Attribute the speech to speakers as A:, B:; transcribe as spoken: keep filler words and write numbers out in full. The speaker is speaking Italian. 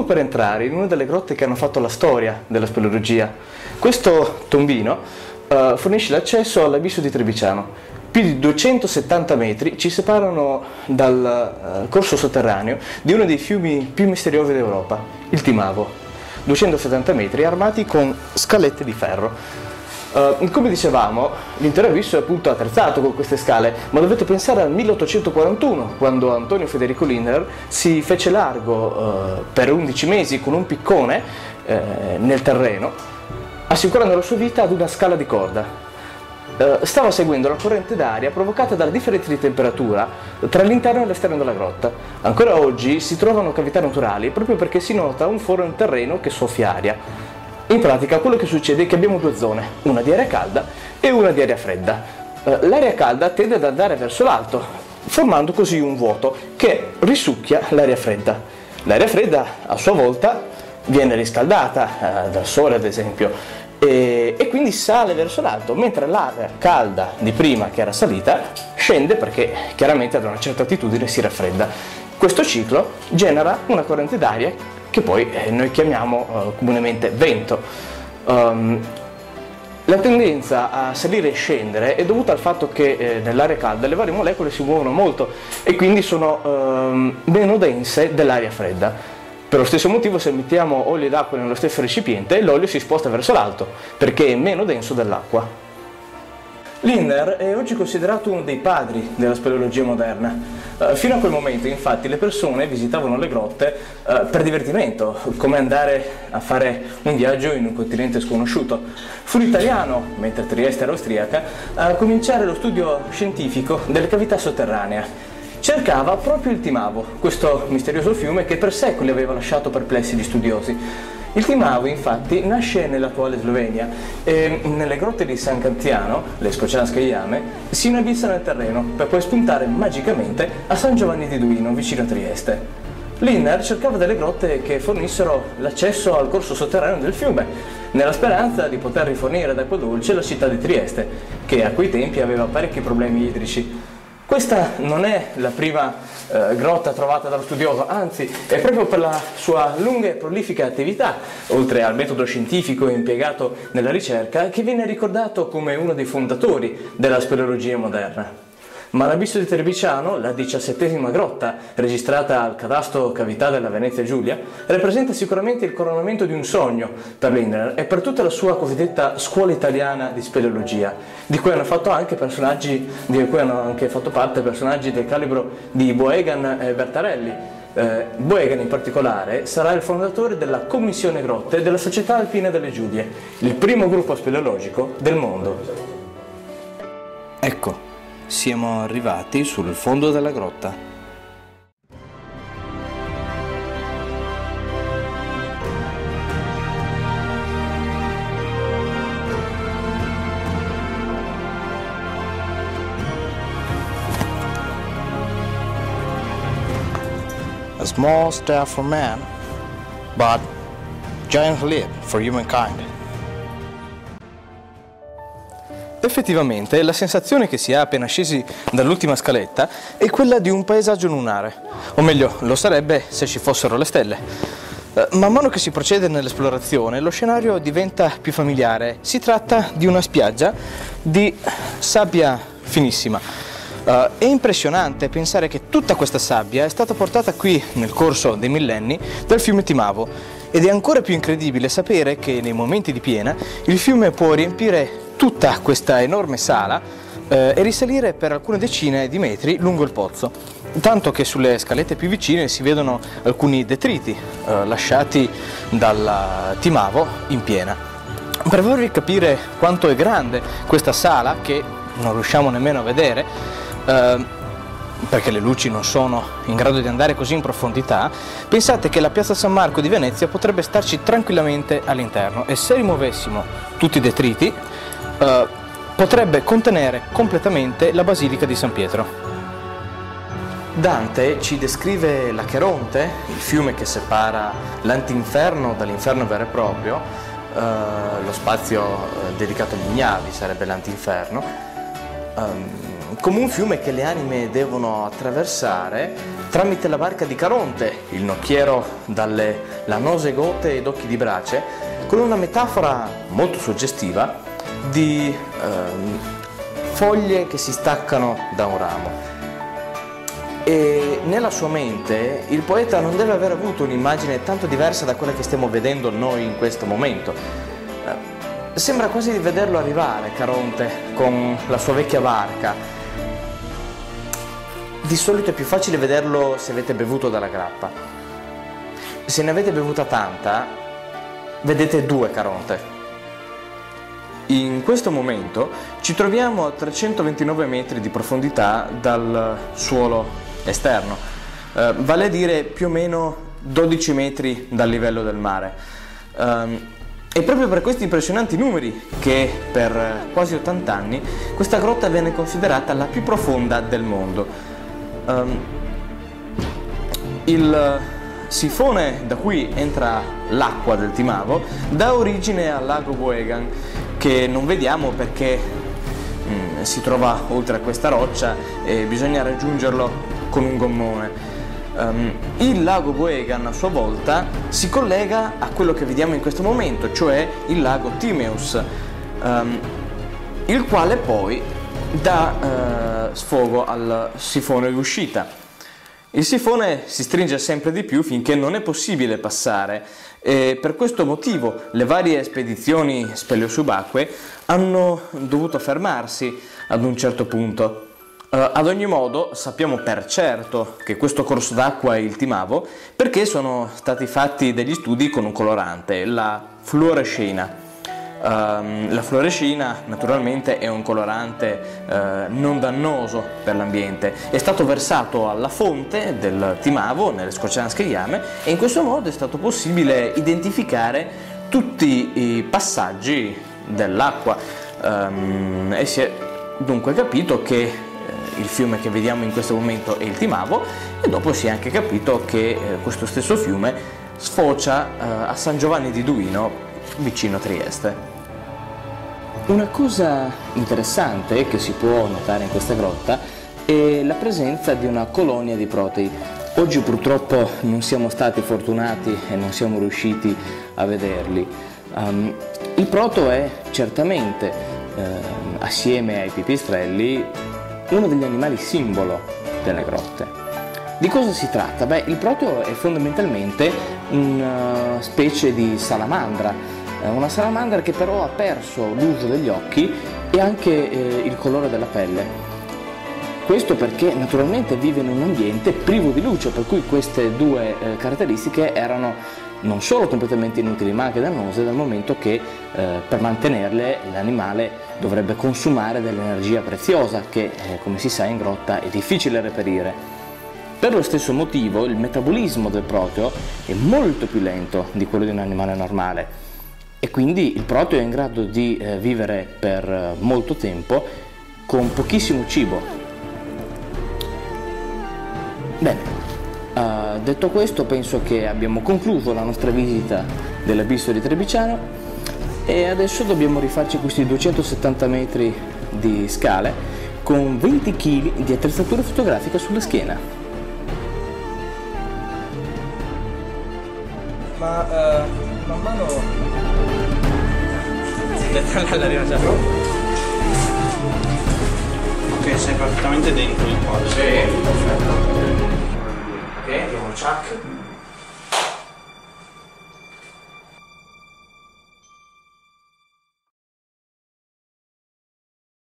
A: per entrare in una delle grotte che hanno fatto la storia della speleologia. Questo tombino uh, fornisce l'accesso all'abisso di Trebiciano. Più di duecentosettanta metri ci separano dal uh, corso sotterraneo di uno dei fiumi più misteriosi d'Europa, il Timavo. duecentosettanta metri armati con scalette di ferro. Uh, come dicevamo, l'intero abisso è appunto attrezzato con queste scale, ma dovete pensare al milleottocentoquarantuno, quando Antonio Federico Lindner si fece largo uh, per undici mesi con un piccone uh, nel terreno, assicurando la sua vita ad una scala di corda. Uh, stava seguendo la corrente d'aria provocata dalle differenze di temperatura tra l'interno e l'esterno della grotta. Ancora oggi si trovano cavità naturali proprio perché si nota un foro in terreno che soffia aria. In pratica quello che succede è che abbiamo due zone, una di aria calda e una di aria fredda. Uh, l'aria calda tende ad andare verso l'alto, formando così un vuoto che risucchia l'aria fredda. L'aria fredda a sua volta viene riscaldata uh, dal sole, ad esempio, e, e quindi sale verso l'alto, mentre l'aria calda di prima, che era salita, scende perché chiaramente ad una certa altitudine si raffredda. Questo ciclo genera una corrente d'aria che poi eh, noi chiamiamo uh, comunemente vento. Um, la tendenza a salire e scendere è dovuta al fatto che eh, nell'aria calda le varie molecole si muovono molto e quindi sono um, meno dense dell'aria fredda. Per lo stesso motivo, se mettiamo olio ed acqua nello stesso recipiente, l'olio si sposta verso l'alto perché è meno denso dell'acqua. Lindner è oggi considerato uno dei padri della speleologia moderna. Uh, fino a quel momento, infatti, le persone visitavano le grotte uh, per divertimento, come andare a fare un viaggio in un continente sconosciuto. Fu l'italiano, mentre Trieste era austriaca, a cominciare lo studio scientifico delle cavità sotterranee. Cercava proprio il Timavo, questo misterioso fiume che per secoli aveva lasciato perplessi gli studiosi. Il Timavo, infatti, nasce nell'attuale Slovenia e nelle grotte di San Canziano, le Scocianske Jame, si inabissa nel terreno per poi spuntare magicamente a San Giovanni di Duino, vicino a Trieste. Lindner cercava delle grotte che fornissero l'accesso al corso sotterraneo del fiume, nella speranza di poter rifornire d'acqua dolce la città di Trieste, che a quei tempi aveva parecchi problemi idrici. Questa non è la prima eh, grotta trovata dallo studioso, anzi è proprio per la sua lunga e prolifica attività, oltre al metodo scientifico impiegato nella ricerca, che viene ricordato come uno dei fondatori della speleologia moderna. Ma l'abisso di Trebiciano, la diciassettesima grotta registrata al catasto Cavità della Venezia Giulia, rappresenta sicuramente il coronamento di un sogno per Lindner e per tutta la sua cosiddetta scuola italiana di speleologia, di cui hanno fatto anche personaggi, di cui hanno anche fatto parte personaggi del calibro di Boegan e Bertarelli. Eh, Boegan in particolare sarà il fondatore della Commissione Grotte della Società Alpina delle Giudie, il primo gruppo speleologico del mondo.
B: Ecco. Siamo arrivati sul fondo della grotta. A small step for man, but giant leap for humankind.
A: Effettivamente la sensazione che si ha appena scesi dall'ultima scaletta è quella di un paesaggio lunare, o meglio lo sarebbe se ci fossero le stelle. Man mano che si procede nell'esplorazione lo scenario diventa più familiare. Si tratta di una spiaggia di sabbia finissima. Uh, è impressionante pensare che tutta questa sabbia è stata portata qui nel corso dei millenni dal fiume Timavo, ed è ancora più incredibile sapere che nei momenti di piena il fiume può riempire tutta questa enorme sala eh, e risalire per alcune decine di metri lungo il pozzo, tanto che sulle scalette più vicine si vedono alcuni detriti eh, lasciati dal Timavo in piena. Per farvi capire quanto è grande questa sala, che non riusciamo nemmeno a vedere eh, perché le luci non sono in grado di andare così in profondità, pensate che la piazza San Marco di Venezia potrebbe starci tranquillamente all'interno, e se rimuovessimo tutti i detriti Uh, potrebbe contenere completamente la Basilica di San Pietro. Dante ci descrive l'Acheronte, il fiume che separa l'antinferno dall'inferno vero e proprio, uh, lo spazio uh, dedicato agli ignavi sarebbe l'antinferno, um, come un fiume che le anime devono attraversare tramite la barca di Caronte, il nocchiero dalle lanose gote ed occhi di brace, con una metafora molto suggestiva di ehm, foglie che si staccano da un ramo. E nella sua mente il poeta non deve aver avuto un'immagine tanto diversa da quella che stiamo vedendo noi in questo momento. Eh, sembra quasi di vederlo arrivare, Caronte, con la sua vecchia barca. Di solito è più facile vederlo se avete bevuto dalla grappa. Se ne avete bevuta tanta, vedete due Caronte. In questo momento ci troviamo a trecentoventinove metri di profondità dal suolo esterno, eh, vale a dire più o meno dodici metri dal livello del mare. Um, è proprio per questi impressionanti numeri che per quasi ottanta anni questa grotta viene considerata la più profonda del mondo. Um, il sifone da cui entra l'acqua del Timavo dà origine al lago Boegan, che non vediamo perché mm, si trova oltre a questa roccia e bisogna raggiungerlo con un gommone. Um, il lago Boegan a sua volta si collega a quello che vediamo in questo momento, cioè il lago Timeus, um, il quale poi dà eh, sfogo al sifone d'uscita. Il sifone si stringe sempre di più finché non è possibile passare e per questo motivo le varie spedizioni speleosubacquee hanno dovuto fermarsi ad un certo punto. Uh, ad ogni modo sappiamo per certo che questo corso d'acqua è il Timavo perché sono stati fatti degli studi con un colorante, la fluorescina. Uh, la fluorescina naturalmente è un colorante uh, non dannoso per l'ambiente, è stato versato alla fonte del Timavo nelle Scoccianske Jame e in questo modo è stato possibile identificare tutti i passaggi dell'acqua um, e si è dunque capito che uh, il fiume che vediamo in questo momento è il Timavo e dopo si è anche capito che uh, questo stesso fiume sfocia uh, a San Giovanni di Duino vicino a Trieste. Una cosa interessante che si può notare in questa grotta è la presenza di una colonia di protei. Oggi purtroppo non siamo stati fortunati e non siamo riusciti a vederli. Um, il proto è certamente, eh, assieme ai pipistrelli, uno degli animali simbolo delle grotte. Di cosa si tratta? Beh, il proto è fondamentalmente una specie di salamandra, una salamandra che però ha perso l'uso degli occhi e anche eh, il colore della pelle. Questo perché naturalmente vive in un ambiente privo di luce, per cui queste due eh, caratteristiche erano non solo completamente inutili ma anche dannose, dal momento che eh, per mantenerle l'animale dovrebbe consumare dell'energia preziosa che, eh, come si sa, in grotta è difficile reperire. Per lo stesso motivo il metabolismo del proteo è molto più lento di quello di un animale normale e quindi il proteo è in grado di eh, vivere per eh, molto tempo con pochissimo cibo. Bene, uh, detto questo penso che abbiamo concluso la nostra visita dell'abisso di Trebiciano e adesso dobbiamo rifarci questi duecentosettanta metri di scale con venti chili di attrezzatura fotografica sulla schiena. Ma uh, man mano l'arriva già.
B: Ok, sei praticamente dentro il quadro.
A: Sì, perfetto. Ok, abbiamo il chuck.